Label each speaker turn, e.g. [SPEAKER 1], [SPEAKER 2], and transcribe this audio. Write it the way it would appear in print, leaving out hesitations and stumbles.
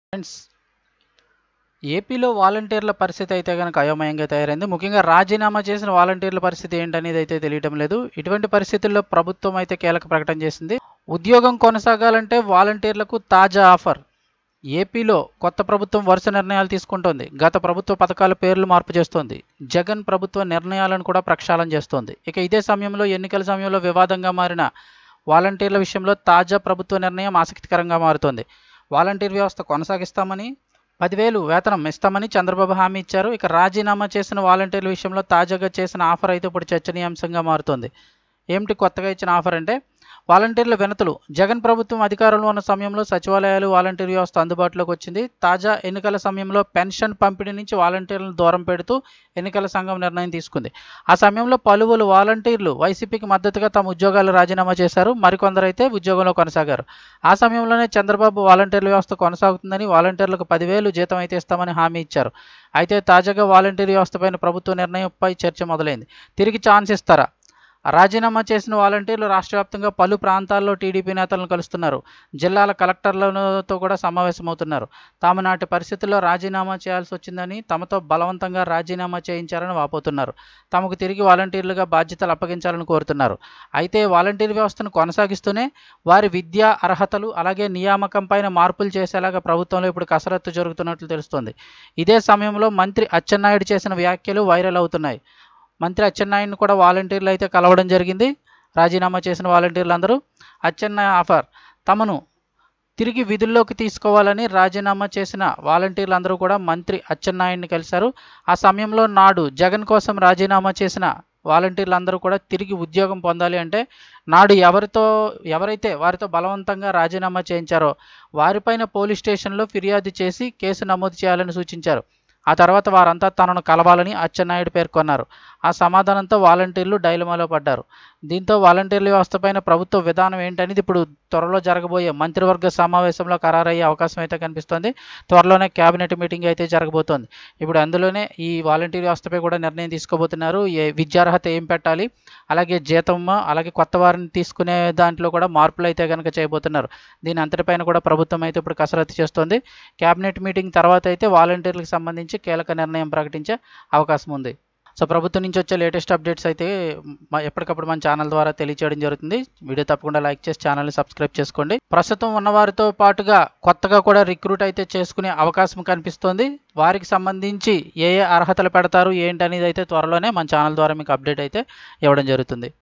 [SPEAKER 1] Friends, ఏపీలో వాలంటీర్ల పరిస్థితి అయితే కనుక అయోమయంగా తయారైంది. ముఖ్యంగా రాజీనామా చేసిన వాలంటీర్ల పరిస్థితి ఏంటనేది అయితే తెలియటం లేదు. ఇటువంటి పరిస్థితుల్లో ప్రభుత్వం అయితే కీలక ప్రకటన చేసింది. ఉద్యోగం కొనసాగాలంటే వాలంటీర్లకు తాజా ఆఫర్. ఏపీలో కొత్త ప్రభుత్వం వరుస నిర్ణయాలు తీసుకుంటోంది. గత ప్రభుత్వ పథకాల పేర్లు మార్పు చేస్తోంది. జగన్ ప్రభుత్వ నిర్ణయాలను కూడా ప్రక్షాళన చేస్తోంది. ఇక ఇదే సమయంలో ఎన్నికల సమయంలో వివాదంగా మారిన వాలంటీర్ల విషయంలో తాజా ప్రభుత్వ నిర్ణయం ఆసక్తికరంగా మారుతోంది. వాలంటీర్ వ్యవస్థ కొనసాగిస్తామని, 10,000 వేతనం ఇస్తామని చంద్రబాబు హామీ ఇచ్చారు. ఇక రాజీనామా చేసిన వాలంటీర్ల విషయంలో తాజాగా చేసిన ఆఫర్ అయితే ఇప్పుడు చర్చనీయాంశంగా మారుతోంది. ఏమిటి కొత్తగా ఇచ్చిన ఆఫర్ అంటే, వాలంటీర్ల వినతులు. జగన్ ప్రభుత్వం అధికారంలో ఉన్న సమయంలో సచివాలయాలు, వాలంటీర్ వ్యవస్థ అందుబాటులోకి వచ్చింది. తాజా ఎన్నికల సమయంలో పెన్షన్ పంపిణీ నుంచి వాలంటీర్లను దూరం పెడుతూ ఎన్నికల సంఘం నిర్ణయం తీసుకుంది. ఆ సమయంలో పలువురు వాలంటీర్లు వైసీపీకి మద్దతుగా తమ ఉద్యోగాలు రాజీనామా చేశారు. మరికొందరైతే ఉద్యోగంలో కొనసాగారు. ఆ సమయంలోనే చంద్రబాబు వాలంటీర్ల వ్యవస్థ కొనసాగుతుందని, వాలంటీర్లకు 10,000 జీతం అయితే ఇస్తామని హామీ ఇచ్చారు. అయితే తాజాగా వాలంటీర్ వ్యవస్థపైన ప్రభుత్వ నిర్ణయంపై చర్చ మొదలైంది. తిరిగి ఛాన్స్ ఇస్తారా? రాజీనామా చేసిన వాలంటీర్లు రాష్ట్ర వ్యాప్తంగా పలు ప్రాంతాల్లో టీడీపీ నేతలను కలుస్తున్నారు. జిల్లాల కలెక్టర్లతో కూడా సమావేశమవుతున్నారు. తాము నాటి పరిస్థితుల్లో రాజీనామా చేయాల్సి వచ్చిందని, తమతో బలవంతంగా రాజీనామా చేయించారని వాపోతున్నారు. తమకు తిరిగి వాలంటీర్లుగా బాధ్యతలు అప్పగించాలని కోరుతున్నారు. అయితే వాలంటీర్ వ్యవస్థను కొనసాగిస్తూనే వారి విద్యా అర్హతలు, అలాగే నియామకంపైన మార్పులు చేసేలాగా ప్రభుత్వంలో ఇప్పుడు కసరత్తు జరుగుతున్నట్లు తెలుస్తోంది. ఇదే సమయంలో మంత్రి అచ్చెన్నాయుడు చేసిన వ్యాఖ్యలు వైరల్ అవుతున్నాయి. మంత్రి అచ్చెన్నాయుడిని కూడా వాలంటీర్లు అయితే కలవడం జరిగింది. రాజీనామా చేసిన వాలంటీర్లందరూ అచ్చెన్నాయుడు ఆఫర్. తమను తిరిగి విధుల్లోకి తీసుకోవాలని రాజీనామా చేసిన వాలంటీర్లందరూ కూడా మంత్రి అచ్చెన్నాయుడిని కలిశారు. ఆ సమయంలో నాడు జగన్ కోసం రాజీనామా చేసిన వాలంటీర్లందరూ కూడా తిరిగి ఉద్యోగం పొందాలి అంటే, నాడు ఎవరైతే వారితో బలవంతంగా రాజీనామా చేయించారో వారిపైన పోలీస్ స్టేషన్లో ఫిర్యాదు చేసి కేసు నమోదు చేయాలని సూచించారు. ఆ తర్వాత వారంతా తనను కలవాలని అచ్చెన్నాయుడు పేర్కొన్నారు. ఆ సమాధానంతో వాలంటీర్లు డైలమాలో పడ్డారు. దీంతో వాలంటీర్ల వ్యవస్థపైన ప్రభుత్వ విధానం ఏంటనేది ఇప్పుడు త్వరలో జరగబోయే మంత్రివర్గ సమావేశంలో ఖరారయ్యే అవకాశం అయితే కనిపిస్తోంది. త్వరలోనే కేబినెట్ మీటింగ్ అయితే జరగబోతోంది. ఇప్పుడు అందులోనే ఈ వాలంటీర్ వ్యవస్థపై కూడా నిర్ణయం తీసుకోబోతున్నారు. విద్యార్హత ఏం పెట్టాలి, అలాగే జీతం, అలాగే కొత్త వారిని తీసుకునే దాంట్లో కూడా మార్పులు అయితే కనుక చేయబోతున్నారు. దీని అంతటిపైన కూడా ప్రభుత్వం అయితే ఇప్పుడు కసరత్తు చేస్తోంది. కేబినెట్ మీటింగ్ తర్వాత అయితే వాలంటీర్లకు సంబంధించి కీలక నిర్ణయం ప్రకటించే అవకాశం ఉంది. సో ప్రభుత్వం నుంచి వచ్చే లేటెస్ట్ అప్డేట్స్ అయితే ఎప్పటికప్పుడు మన ఛానల్ ద్వారా తెలియచేయడం జరుగుతుంది. వీడియో తప్పకుండా లైక్ చేసి ఛానల్ని సబ్స్క్రైబ్ చేసుకోండి. ప్రస్తుతం ఉన్నవారితో పాటుగా కొత్తగా కూడా రిక్రూట్ అయితే చేసుకునే అవకాశం కనిపిస్తోంది. వారికి సంబంధించి ఏ అర్హతలు పెడతారు ఏంటి అనేది అయితే త్వరలోనే మన ఛానల్ ద్వారా మీకు అప్డేట్ అయితే ఇవ్వడం జరుగుతుంది.